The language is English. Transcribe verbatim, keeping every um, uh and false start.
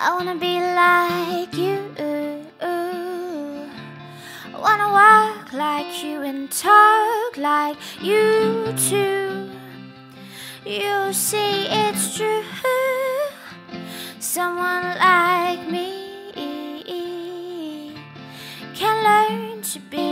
I wanna be like you. I wanna walk like you and talk like you too. You see it's true. Someone like me can learn to be